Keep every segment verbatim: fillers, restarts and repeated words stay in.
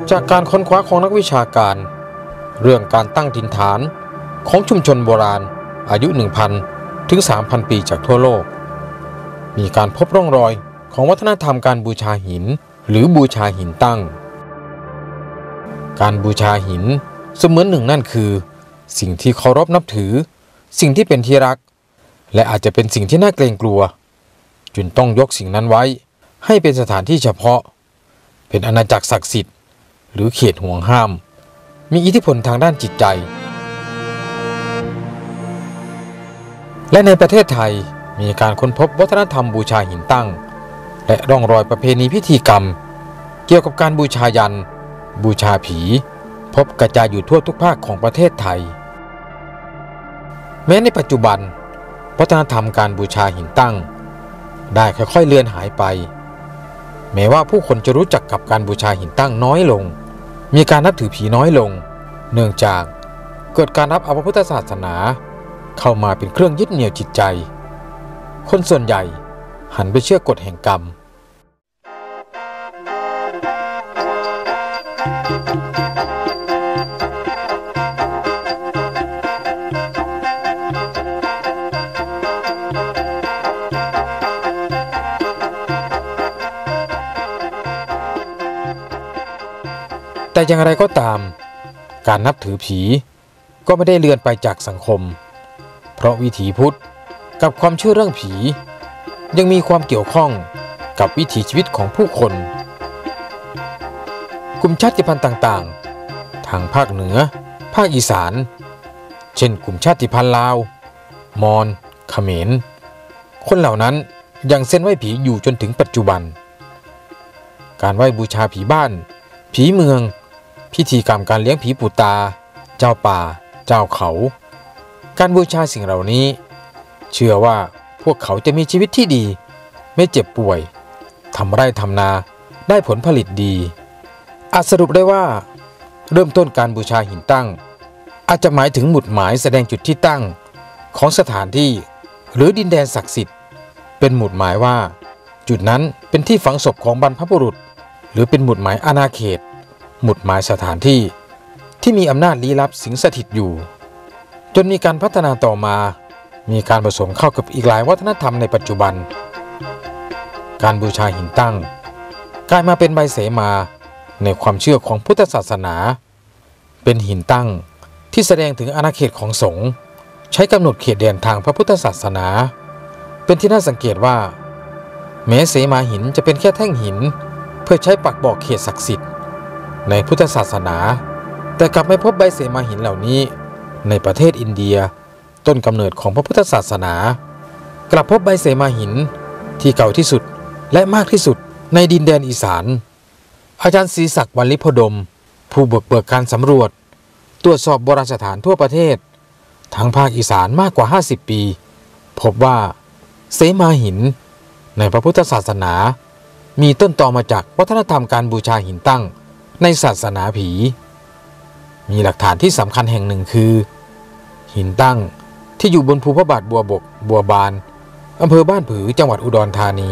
จากการค้นคว้าของนักวิชาการเรื่องการตั้งถิ่นฐานของชุมชนโบราณอายุ หนึ่งพัน ถึง สามพัน ปีจากทั่วโลกมีการพบร่องรอยของวัฒนธรรมการบูชาหินหรือบูชาหินตั้งการบูชาหินเสมือนหนึ่งนั่นคือสิ่งที่เคารพนับถือสิ่งที่เป็นที่รักและอาจจะเป็นสิ่งที่น่าเกรงกลัวจึงต้องยกสิ่งนั้นไว้ให้เป็นสถานที่เฉพาะเป็นอาณาจักรศักดิ์สิทธิ์หรือเขตห่วงห้ามมีอิทธิพลทางด้านจิตใจและในประเทศไทยมีการค้นพบวัฒนธรรมบูชาหินตั้งและร่องรอยประเพณีพิธีกรรมเกี่ยวกับการบูชายัญบูชาผีพบกระจายอยู่ทั่วทุกภาคของประเทศไทยแม้ในปัจจุบันวัฒนธรรมการบูชาหินตั้งได้ค่อยๆเลือนหายไปแม้ว่าผู้คนจะรู้จักกับการบูชาหินตั้งน้อยลงมีการนับถือผีน้อยลงเนื่องจากเกิดการรับเอาพระพุทธศาสนาเข้ามาเป็นเครื่องยึดเหนี่ยวจิตใจคนส่วนใหญ่หันไปเชื่อกฎแห่งกรรมแต่อย่างไรก็ตามการนับถือผีก็ไม่ได้เลือนไปจากสังคมเพราะวิถีพุทธกับความเชื่อเรื่องผียังมีความเกี่ยวข้องกับวิถีชีวิตของผู้คนกลุ่มชาติพันธุ์ต่างๆทางภาคเหนือภาคอีสานเช่นกลุ่มชาติพันธุ์ลาวมอญเขมรคนเหล่านั้นยังเส้นไหว้ผีอยู่จนถึงปัจจุบันการไหว้บูชาผีบ้านผีเมืองพิธีกรรมการเลี้ยงผีปู่ตาเจ้าป่าเจ้าเขาการบูชาสิ่งเหล่านี้เชื่อว่าพวกเขาจะมีชีวิตที่ดีไม่เจ็บป่วยทำไร่ทำนาได้ผลผลิตดีอาจสรุปได้ว่าเริ่มต้นการบูชาหินตั้งอาจจะหมายถึงหมุดหมายแสดงจุดที่ตั้งของสถานที่หรือดินแดนศักดิ์สิทธิ์เป็นหมุดหมายว่าจุดนั้นเป็นที่ฝังศพของบรรพบุรุษหรือเป็นหมุดหมายอาณาเขตหมุดหมายสถานที่ที่มีอำนาจลี้ลับสิงสถิตอยู่จนมีการพัฒนาต่อมามีการผสมเข้ากับอีกหลายวัฒนธรรมในปัจจุบันการบูชาหินตั้งกลายมาเป็นใบเสมาในความเชื่อของพุทธศาสนาเป็นหินตั้งที่แสดงถึงอาณาเขตของสงฆ์ใช้กำหนดเขตแดนทางพระพุทธศาสนาเป็นที่น่าสังเกตว่าแม้เสมาหินจะเป็นแค่แท่งหินเพื่อใช้ปักบอกเขตศักดิ์สิทธิ์ในพุทธศาสนาแต่กลับไม่พบใบเสมาหินเหล่านี้ในประเทศอินเดียต้นกำเนิดของพระพุทธศาสนากลับพบใบเสมาหินที่เก่าที่สุดและมากที่สุดในดินแดนอีสานอาจารย์ศรีศักดิ์วรรลิพดมผู้บุกเบิกการสำรวจตรวจสอบโบราณสถานทั่วประเทศทั้งภาคอีสานมากกว่าห้าสิบปีพบว่าเสมาหินในพระพุทธศาสนามีต้นตอมาจากวัฒนธรรมการบูชาหินตั้งในศาสนาผีมีหลักฐานที่สำคัญแห่งหนึ่งคือหินตั้งที่อยู่บนภูพระบาทบัวบกบัวบานอำเภอบ้านผือจังหวัดอุดรธานี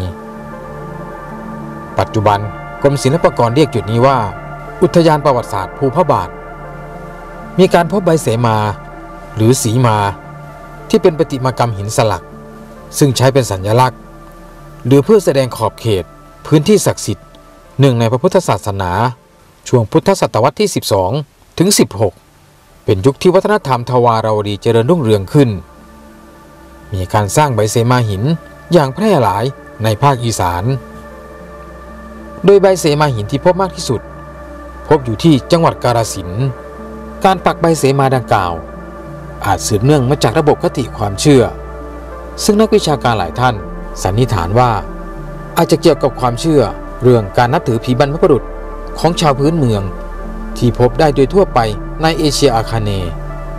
ปัจจุบันกรมศิลปากรเรียกจุดนี้ว่าอุทยานประวัติศาสตร์ภูพระบาทมีการพบใบเสมาหรือสีมาที่เป็นประติมากรรมหินสลักซึ่งใช้เป็นสัญลักษณ์หรือเพื่อแสดงขอบเขตพื้นที่ศักดิ์สิทธิ์หนึ่งในพระพุทธศาสนาช่วงพุทธศตวรรษที่สิบสองถึงสิบหกเป็นยุคที่วัฒนธรรมทวารวดีเจริญรุ่งเรืองขึ้นมีการสร้างใบเสมาหินอย่างแพร่หลายในภาคอีสานโดยใบเสมาหินที่พบมากที่สุดพบอยู่ที่จังหวัดกาฬสินธุ์การปักใบเสมาดังกล่าวอาจสืบเนื่องมาจากระบบคติความเชื่อซึ่งนักวิชาการหลายท่านสันนิษฐานว่าอาจจะเกี่ยวกับความเชื่อเรื่องการนับถือผีบรรพบุรุษของชาวพื้นเมืองที่พบได้โดยทั่วไปในเอเชียอาคเนย์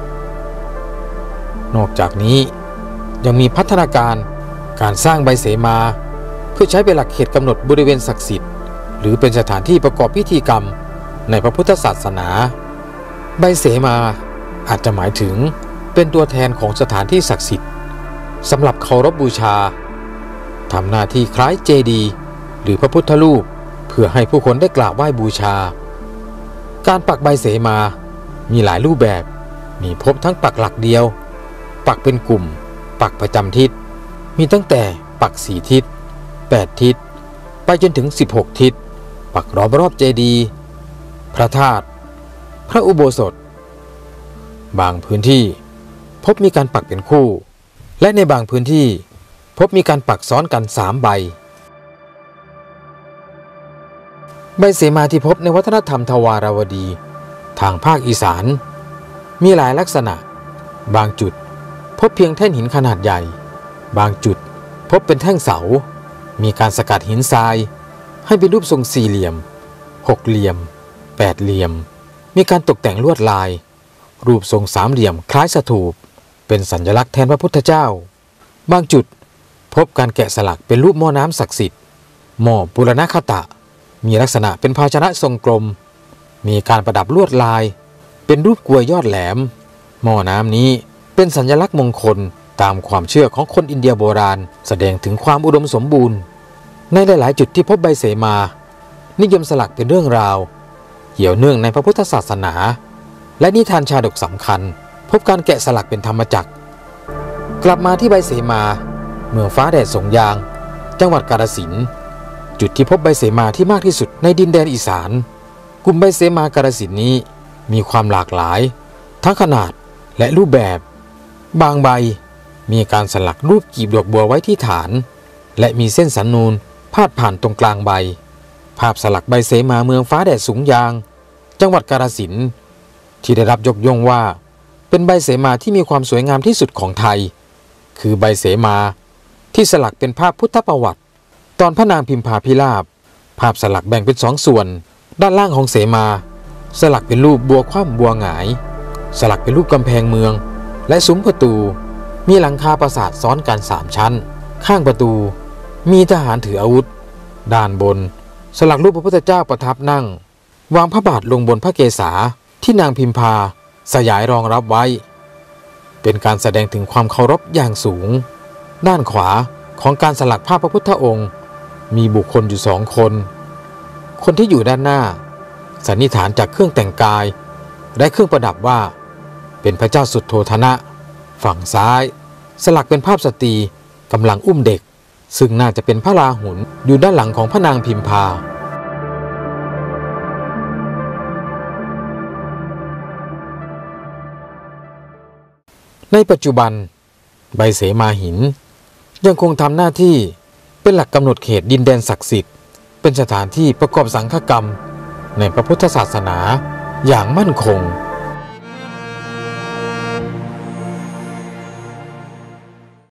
นอกจากนี้ยังมีพัฒนาการการสร้างใบเสมาเพื่อใช้เป็นหลักเขตกำหนดบริเวณศักดิ์สิทธิ์หรือเป็นสถานที่ประกอบพิธีกรรมในพระพุทธศาสนาใบเสมาอาจจะหมายถึงเป็นตัวแทนของสถานที่ศักดิ์สิทธิ์สำหรับเคารพบูชาทำหน้าที่คล้ายเจดีย์หรือพระพุทธรูปเพื่อให้ผู้คนได้กราบไหว้บูชาการปักใบเสมามีหลายรูปแบบมีพบทั้งปักหลักเดียวปักเป็นกลุ่มปักประจำทิศมีตั้งแต่ปักสี่ทิศแปดทิศไปจนถึงสิบหกทิศปักล้อมรอบเจดีย์พระธาตุพระอุโบสถบางพื้นที่พบมีการปักเป็นคู่และในบางพื้นที่พบมีการปักซ้อนกันสามใบใบเสมาที่พบในวัฒนธรรมทวารวดีทางภาคอีสานมีหลายลักษณะบางจุดพบเพียงแท่นหินขนาดใหญ่บางจุดพบเป็นแท่งเสามีการสกัดหินทรายให้เป็นรูปทรงสี่เหลี่ยมหกเหลี่ยมแปดเหลี่ยมมีการตกแต่งลวดลายรูปทรงสามเหลี่ยมคล้ายสถูปเป็นสัญลักษณ์แทนพระพุทธเจ้าบางจุดพบการแกะสลักเป็นรูปหม้อน้ำศักดิ์สิทธิ์หม้อปุรณคตะมีลักษณะเป็นภาชนะทรงกลมมีการประดับลวดลายเป็นรูปกลวยยอดแหลมหม้อน้ำนี้เป็นสัญลักษณ์มงคลตามความเชื่อของคนอินเดียโบราณแสดงถึงความอุดมสมบูรณ์ในหลายๆจุดที่พบใบเสมานิยมสลักเป็นเรื่องราวเกี่ยวเนื่องในพระพุทธศาสนาและนิทานชาดกสำคัญพบการแกะสลักเป็นธรรมจักรกลับมาที่ใบเสมาเมืองฟ้าแดดสงยางจังหวัดกาฬสินธุ์จุดที่พบใบเสมาที่มากที่สุดในดินแดนอีสานกลุ่มใบเสมากาฬสินธุ์นี้มีความหลากหลายทั้งขนาดและรูปแบบบางใบมีการสลักรูปกีบดอกบัวไว้ที่ฐานและมีเส้นสันนูนพาดผ่านตรงกลางใบภาพสลักใบเสมาเมืองฟ้าแดดสูงยางจังหวัดกาฬสินธุ์ที่ได้รับยกย่องว่าเป็นใบเสมาที่มีความสวยงามที่สุดของไทยคือใบเสมาที่สลักเป็นภาพพุทธประวัติตอนพระนางพิมพาภิราภภาพสลักแบ่งเป็นสองส่วนด้านล่างของเสมาสลักเป็นรูปบัวคว่ำบัวหงายสลักเป็นรูปกำแพงเมืองและซุ้มประตูมีหลังคาปราสาทซ้อนกันสามชั้นข้างประตูมีทหารถืออาวุธด้านบนสลักรูปพระพุทธเจ้าประทับนั่งวางพระบาทลงบนพระเกศาที่นางพิมพาสยายรองรับไว้เป็นการแสดงถึงความเคารพอย่างสูงด้านขวาของการสลักภาพพระพุทธองค์มีบุคคลอยู่สองคนคนที่อยู่ด้านหน้าสันนิษฐานจากเครื่องแต่งกายและเครื่องประดับว่าเป็นพระเจ้าสุโธทนะฝั่งซ้ายสลักเป็นภาพสตรีกำลังอุ้มเด็กซึ่งน่าจะเป็นพระราหุลอยู่ด้านหลังของพระนางพิมพาในปัจจุบันใบเสมาหินยังคงทำหน้าที่เป็นหลักกำหนดเขตดินแดนศักดิ์สิทธิ์เป็นสถานที่ประกอบสังฆกรรมในพระพุทธศาสนาอย่างมั่นคง